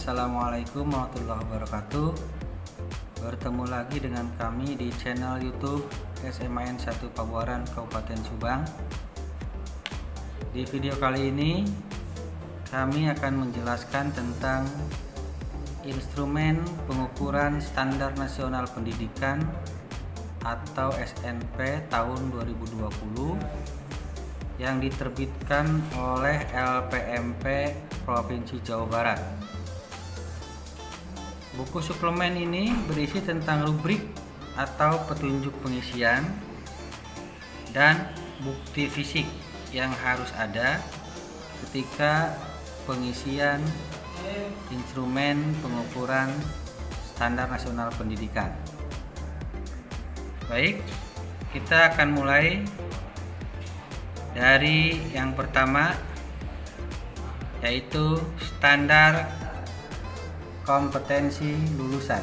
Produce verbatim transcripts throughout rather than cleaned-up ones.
Assalamualaikum warahmatullahi wabarakatuh. Bertemu lagi dengan kami di channel YouTube S M A N satu Pabuaran Kabupaten Subang. Di video kali ini kami akan menjelaskan tentang instrumen pengukuran standar nasional pendidikan atau S N P tahun dua ribu dua puluh yang diterbitkan oleh L P M P Provinsi Jawa Barat. Buku suplemen ini berisi tentang rubrik atau petunjuk pengisian dan bukti fisik yang harus ada ketika pengisian instrumen pengukuran standar nasional pendidikan. Baik, kita akan mulai dari yang pertama, yaitu standar kompetensi lulusan.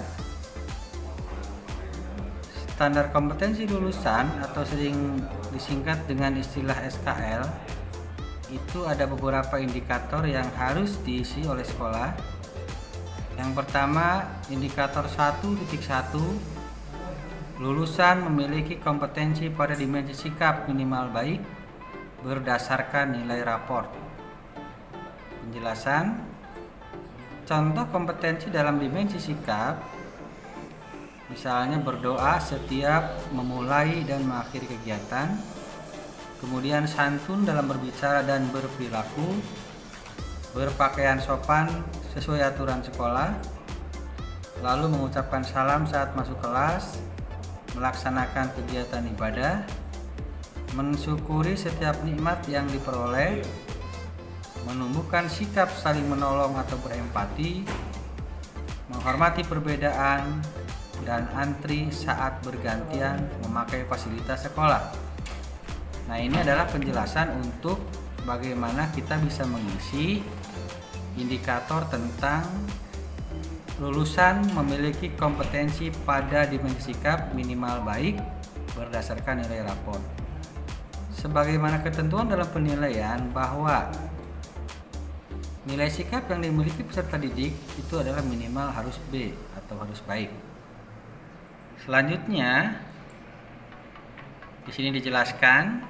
Standar kompetensi lulusan atau sering disingkat dengan istilah S K L itu ada beberapa indikator yang harus diisi oleh sekolah. Yang pertama, indikator satu titik satu, lulusan memiliki kompetensi pada dimensi sikap minimal baik berdasarkan nilai raport. Penjelasan: contoh kompetensi dalam dimensi sikap, misalnya berdoa setiap memulai dan mengakhiri kegiatan, kemudian santun dalam berbicara dan berperilaku, berpakaian sopan sesuai aturan sekolah, lalu mengucapkan salam saat masuk kelas, melaksanakan kegiatan ibadah, mensyukuri setiap nikmat yang diperoleh, menumbuhkan sikap saling menolong atau berempati, menghormati perbedaan, dan antri saat bergantian memakai fasilitas sekolah. Nah, ini adalah penjelasan untuk bagaimana kita bisa mengisi indikator tentang lulusan memiliki kompetensi pada dimensi sikap minimal baik berdasarkan nilai raport. Sebagaimana ketentuan dalam penilaian bahwa nilai sikap yang dimiliki peserta didik itu adalah minimal harus B atau harus baik. Selanjutnya, di sini dijelaskan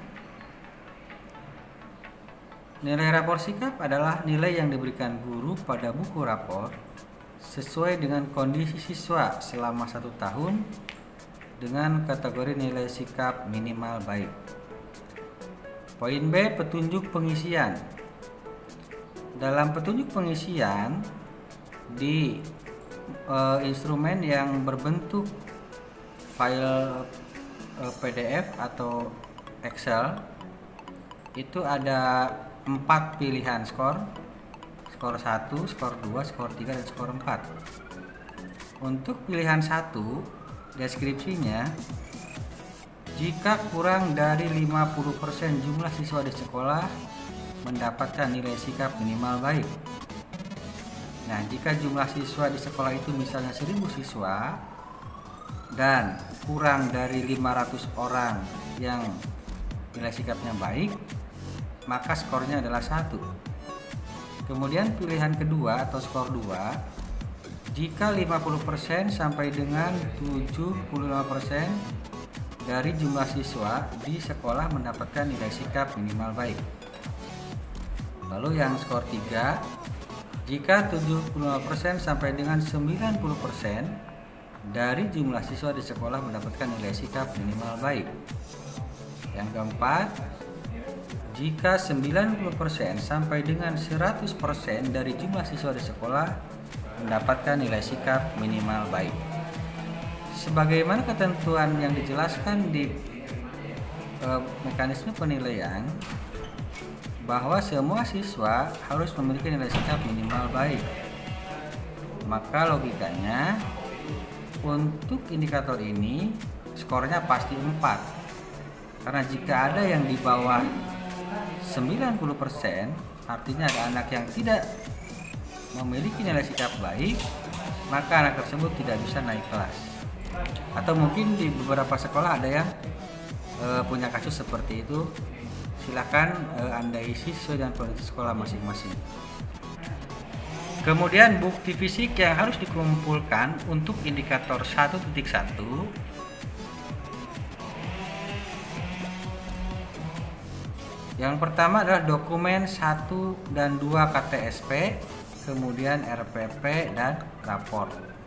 nilai rapor sikap adalah nilai yang diberikan guru pada buku rapor sesuai dengan kondisi siswa selama satu tahun dengan kategori nilai sikap minimal baik. Poin B, petunjuk pengisian. Dalam petunjuk pengisian di e, instrumen yang berbentuk file e, P D F atau Excel itu ada empat pilihan skor, skor satu, skor dua, skor tiga, dan skor empat. Untuk pilihan satu, deskripsinya: jika kurang dari lima puluh persen jumlah siswa di sekolah mendapatkan nilai sikap minimal baik. Nah, jika jumlah siswa di sekolah itu misalnya seribu siswa dan kurang dari lima ratus orang yang nilai sikapnya baik, maka skornya adalah satu. Kemudian pilihan kedua atau skor dua, jika lima puluh persen sampai dengan tujuh puluh lima persen dari jumlah siswa di sekolah mendapatkan nilai sikap minimal baik. Lalu yang skor tiga, jika tujuh puluh lima persen sampai dengan sembilan puluh persen dari jumlah siswa di sekolah mendapatkan nilai sikap minimal baik. Yang keempat, jika sembilan puluh persen sampai dengan seratus persen dari jumlah siswa di sekolah mendapatkan nilai sikap minimal baik. Sebagaimana ketentuan yang dijelaskan di e, mekanisme penilaian bahwa semua siswa harus memiliki nilai sikap minimal baik, maka logikanya untuk indikator ini skornya pasti empat. Karena jika ada yang di bawah sembilan puluh persen, artinya ada anak yang tidak memiliki nilai sikap baik, maka anak tersebut tidak bisa naik kelas. Atau mungkin di beberapa sekolah ada yang e, punya kasus seperti itu. Silakan e, Anda isi sesuai dengan kondisi sekolah masing-masing. Kemudian bukti fisik yang harus dikumpulkan untuk indikator satu titik satu yang pertama adalah dokumen satu dan dua K T S P, kemudian R P P dan rapor.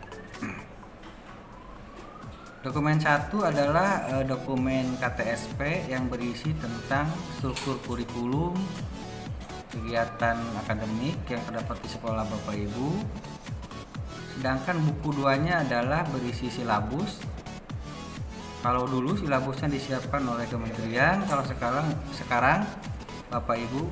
Dokumen satu adalah eh, dokumen K T S P yang berisi tentang struktur kurikulum, kegiatan akademik yang terdapat di sekolah Bapak Ibu. Sedangkan buku duanya adalah berisi silabus. Kalau dulu silabusnya disiapkan oleh kementerian, kalau sekarang sekarang Bapak Ibu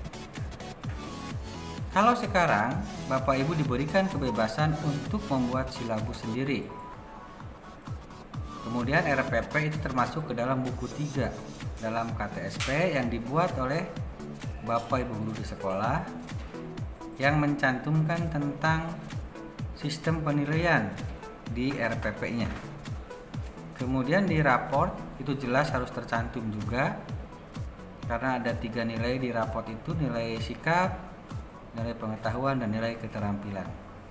kalau sekarang Bapak Ibu diberikan kebebasan untuk membuat silabus sendiri. Kemudian R P P itu termasuk ke dalam buku tiga dalam K T S P yang dibuat oleh Bapak Ibu guru di sekolah yang mencantumkan tentang sistem penilaian di R P P-nya. Kemudian di raport itu jelas harus tercantum juga karena ada tiga nilai di raport itu, nilai sikap, nilai pengetahuan, dan nilai keterampilan.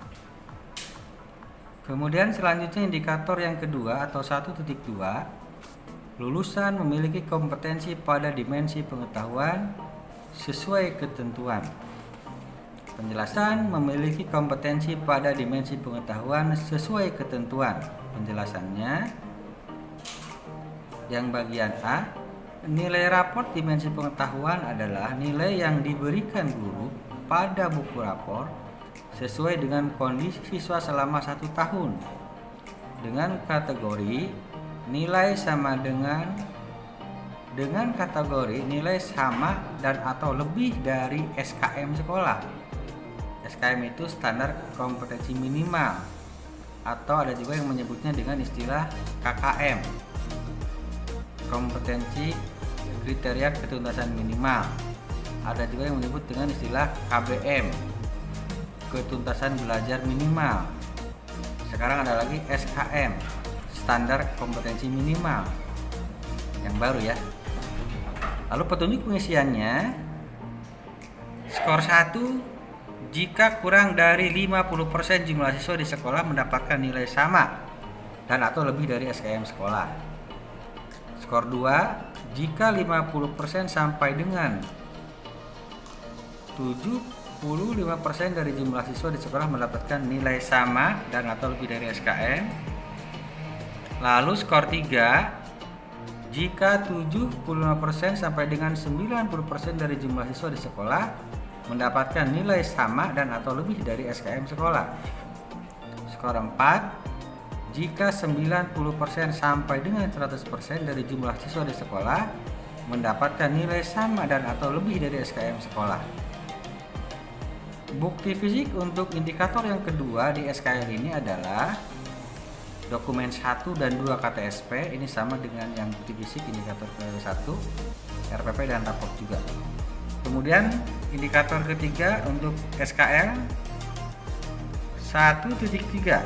Kemudian selanjutnya indikator yang kedua atau satu titik dua, lulusan memiliki kompetensi pada dimensi pengetahuan sesuai ketentuan. Penjelasan memiliki kompetensi pada dimensi pengetahuan sesuai ketentuan. Penjelasannya yang bagian A, nilai raport dimensi pengetahuan adalah nilai yang diberikan guru pada buku rapor sesuai dengan kondisi siswa selama satu tahun dengan kategori nilai sama dengan dengan kategori nilai sama dan atau lebih dari S K M sekolah. S K M itu standar kompetensi minimal, atau ada juga yang menyebutnya dengan istilah K K M, kompetensi kriteria ketuntasan minimal. Ada juga yang menyebut dengan istilah K B M, ketuntasan belajar minimal. Sekarang ada lagi S K M, standar kompetensi minimal, yang baru ya. Lalu petunjuk pengisiannya, skor satu, jika kurang dari lima puluh persen jumlah siswa di sekolah mendapatkan nilai sama dan atau lebih dari S K M sekolah. Skor dua, jika lima puluh persen sampai dengan tujuh puluh lima persen dari jumlah siswa di sekolah mendapatkan nilai sama dan atau lebih dari S K M. Lalu skor tiga, jika tujuh puluh lima persen sampai dengan sembilan puluh persen dari jumlah siswa di sekolah mendapatkan nilai sama dan atau lebih dari S K M sekolah. Skor empat, jika sembilan puluh persen sampai dengan seratus persen dari jumlah siswa di sekolah mendapatkan nilai sama dan atau lebih dari S K M sekolah. Bukti fisik untuk indikator yang kedua di S K L ini adalah dokumen satu dan dua K T S P, ini sama dengan yang bukti fisik indikator ke satu, R P P dan raport juga. Kemudian indikator ketiga untuk S K L satu titik tiga,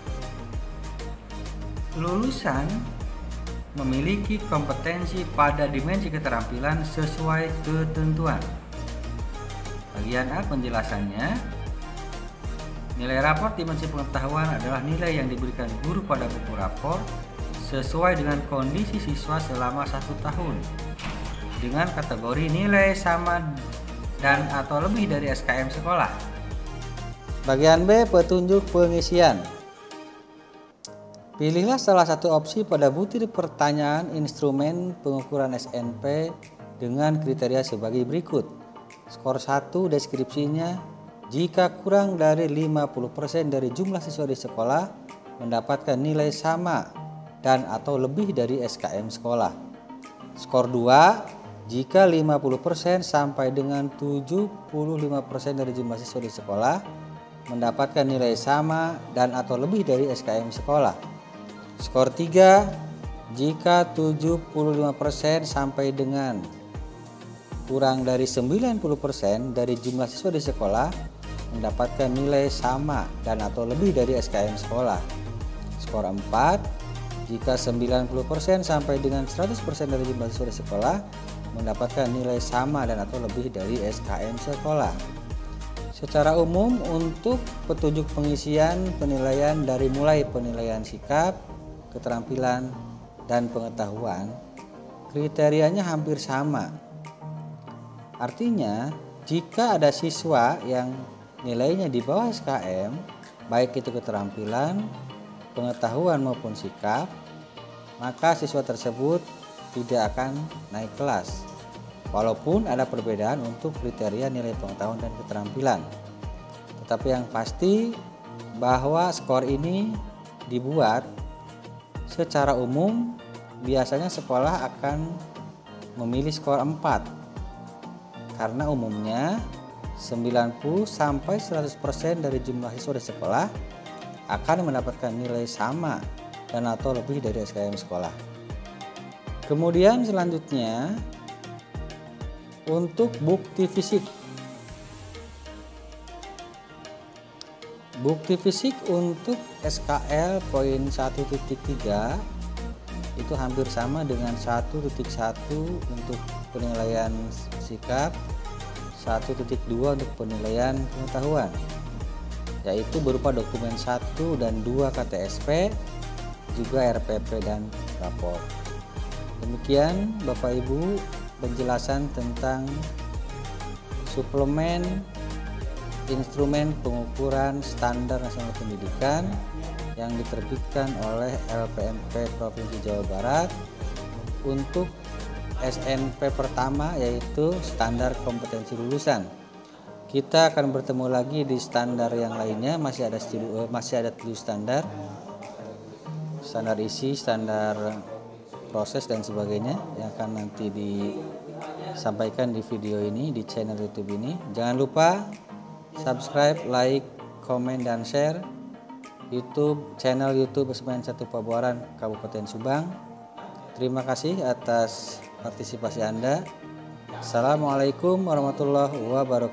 lulusan memiliki kompetensi pada dimensi keterampilan sesuai ketentuan. Bagian A penjelasannya, nilai raport dimensi pengetahuan adalah nilai yang diberikan guru pada buku rapor sesuai dengan kondisi siswa selama satu tahun dengan kategori nilai sama dan atau lebih dari S K M sekolah. Bagian B petunjuk pengisian. Pilihlah salah satu opsi pada butir pertanyaan instrumen pengukuran S N P dengan kriteria sebagai berikut. Skor satu deskripsinya, jika kurang dari lima puluh persen dari jumlah siswa di sekolah mendapatkan nilai sama dan atau lebih dari S K M sekolah. Skor dua, jika lima puluh persen sampai dengan tujuh puluh lima persen dari jumlah siswa di sekolah mendapatkan nilai sama dan atau lebih dari S K M sekolah. Skor tiga, jika tujuh puluh lima persen sampai dengan kurang dari sembilan puluh persen dari jumlah siswa di sekolah mendapatkan nilai sama dan atau lebih dari S K M sekolah. Skor empat, jika sembilan puluh persen sampai dengan seratus persen dari jumlah siswa di sekolah mendapatkan nilai sama dan atau lebih dari S K M sekolah. Secara umum untuk petunjuk pengisian penilaian dari mulai penilaian sikap, keterampilan, dan pengetahuan, kriterianya hampir sama. Artinya, jika ada siswa yang nilainya di bawah S K M, baik itu keterampilan, pengetahuan maupun sikap, maka siswa tersebut tidak akan naik kelas. Walaupun ada perbedaan untuk kriteria nilai pengetahuan dan keterampilan. Tetapi yang pasti bahwa skor ini dibuat secara umum, biasanya sekolah akan memilih skor empat. Karena umumnya sembilan puluh sampai seratus persen dari jumlah siswa di sekolah akan mendapatkan nilai sama dan atau lebih dari S K M sekolah. Kemudian selanjutnya untuk bukti fisik. Bukti fisik untuk S K L poin satu titik tiga itu hampir sama dengan satu titik satu untuk penilaian sikap, satu titik dua untuk penilaian pengetahuan, yaitu berupa dokumen satu dan dua K T S P, juga R P P dan rapor. Demikian Bapak Ibu penjelasan tentang suplemen instrumen pengukuran standar nasional pendidikan yang diterbitkan oleh L P M P Provinsi Jawa Barat untuk S N P pertama, yaitu standar kompetensi lulusan. Kita akan bertemu lagi di standar yang lainnya, masih ada studi, masih ada tujuh standar, standar isi, standar proses dan sebagainya yang akan nanti disampaikan di video ini, di channel YouTube ini. Jangan lupa subscribe, like, komen, dan share YouTube channel YouTube Semen satu Pabuaran Kabupaten Subang. Terima kasih atas partisipasi Anda. Assalamualaikum warahmatullahi wabarakatuh.